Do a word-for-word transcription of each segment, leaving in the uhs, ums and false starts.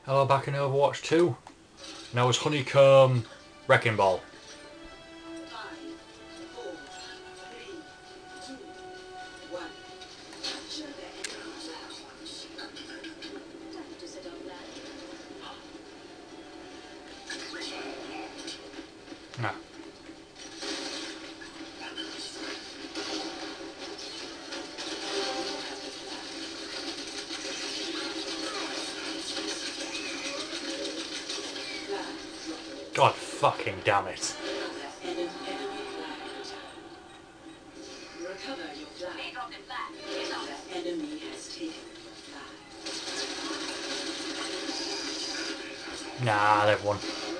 Hello, back in Overwatch two. Now it's Honeycomb Wrecking Ball. No. God fucking damn it. Nah, they've won.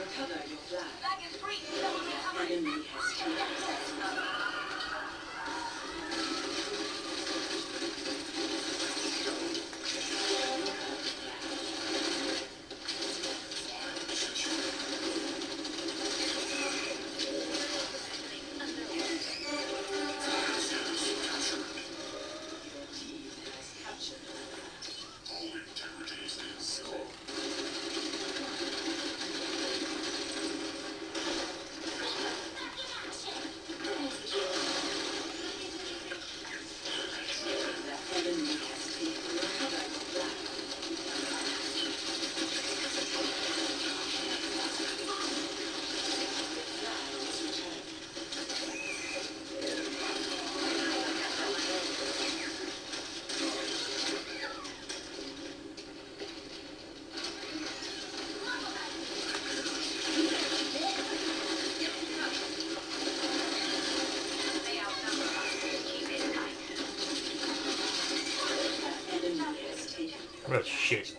Real shit.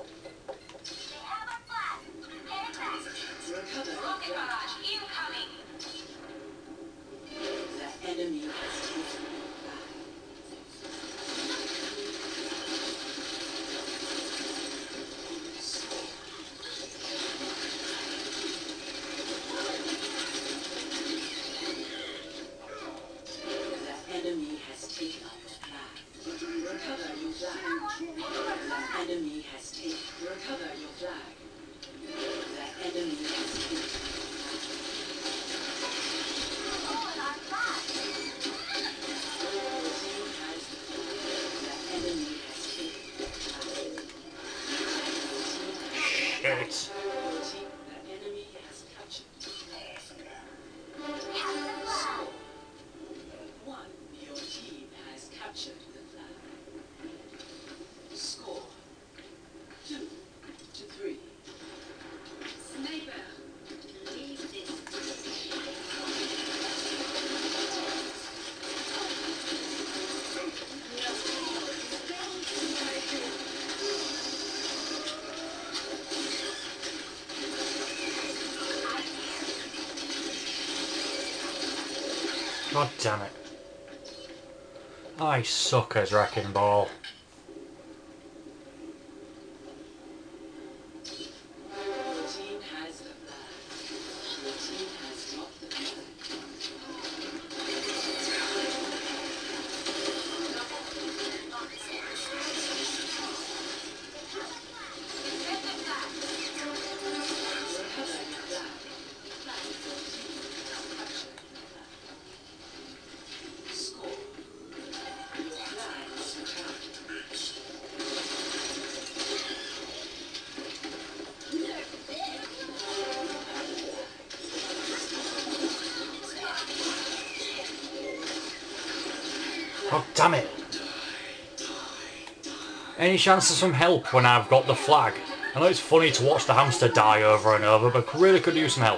Shit. God damn it. I suck as Wrecking Ball. God damn it. Any chance of some help when I've got the flag? I know it's funny to watch the hamster die over and over, but really could use some help.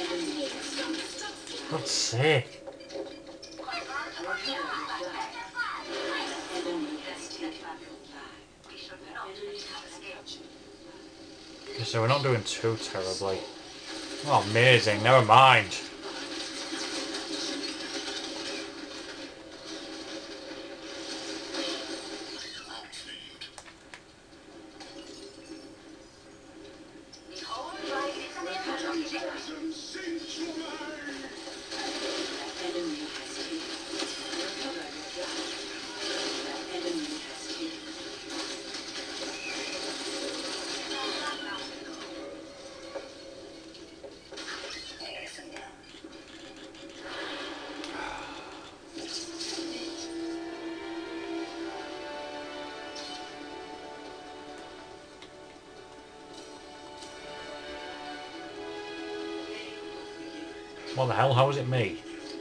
God's sake. Okay, so we're not doing too terribly. Oh, amazing. Never mind. What the hell? How is it me?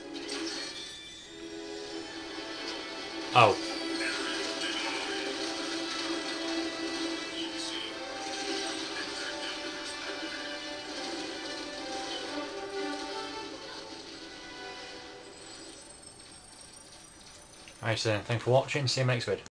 Oh. Alright, so thanks for watching. See you next video.